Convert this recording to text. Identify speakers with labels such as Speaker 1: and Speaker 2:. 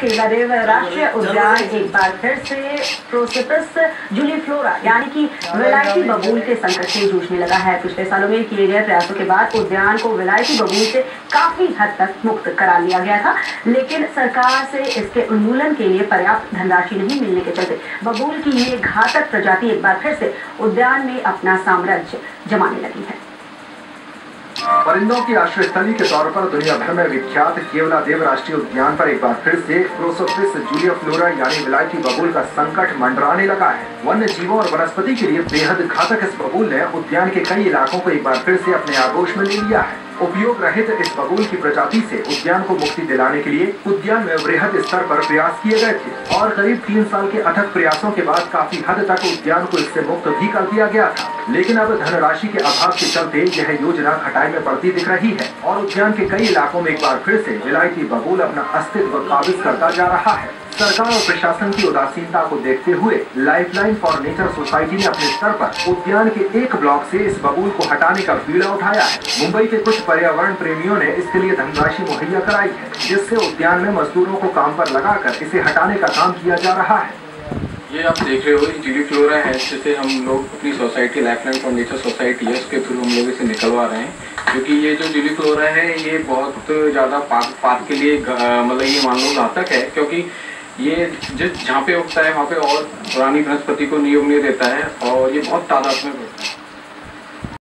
Speaker 1: केवलादेव राष्ट्रीय उद्यान एक बार फिर से प्रोसिपस जूलीफ्लोरा यानी कि विलायती बबूल के संकट से जूझने लगा है। पिछले सालों में किए गए प्रयासों के बाद उद्यान को विलायती बबूल से काफी हद तक मुक्त करा लिया गया था, लेकिन सरकार से इसके उन्मूलन के लिए पर्याप्त धनराशि नहीं मिलने के चलते बबूल की ये घातक प्रजाति एक बार फिर से उद्यान में अपना साम्राज्य जमाने लगी है।
Speaker 2: परिंदों की आश्रय स्थली के तौर पर दुनिया भर में विख्यात केवलादेव राष्ट्रीय उद्यान पर एक बार फिर से प्रोसोपिस जूलीफ्लोरा यानी विलायती बबूल का संकट मंडराने लगा है। वन्य जीवों और वनस्पति के लिए बेहद घातक इस बबूल ने उद्यान के कई इलाकों को एक बार फिर से अपने आगोश में ले लिया है। उपयोग रहित इस बबूल की प्रजाति से उद्यान को मुक्ति दिलाने के लिए उद्यान में वृहद स्तर पर प्रयास किए गए थे और करीब 3 साल के अथक प्रयासों के बाद काफी हद तक उद्यान को इससे मुक्त भी कर दिया गया था। लेकिन अब धनराशि के अभाव के चलते यह योजना खटाई में पड़ती दिख रही है और उद्यान के कई इलाकों में एक बार फिर से विलायती बबूल अपना अस्तित्व काबिज करता जा रहा है। सरकार और प्रशासन की उदासीनता को देखते हुए लाइफलाइन फॉर नेचर सोसाइटी ने अपने स्तर पर उद्यान के एक ब्लॉक से इस बबूल को हटाने का बीड़ा उठाया है। मुंबई के कुछ पर्यावरण प्रेमियों ने इसके लिए धनराशि मुहैया कराई है, जिससे उद्यान में मजदूरों को काम पर लगाकर इसे हटाने का काम किया जा रहा है।
Speaker 3: ये आप देख रहे हो जूलीफ्लोरा है, जिसे हम लोग अपनी society lifeline for nature society है उसके थ्रू हम लोग इसे निकलवा रहे हैं, क्योंकि ये जो जूलीफ्लोरा है ये बहुत ज़्यादा पार्क के लिए मतलब ये मान लो घातक है, क्योंकि ये जहाँ पे उगता है वहाँ पे और पुरानी वनस्पति को नहीं उगने देता है और ये बहुत तादाद में उगता है।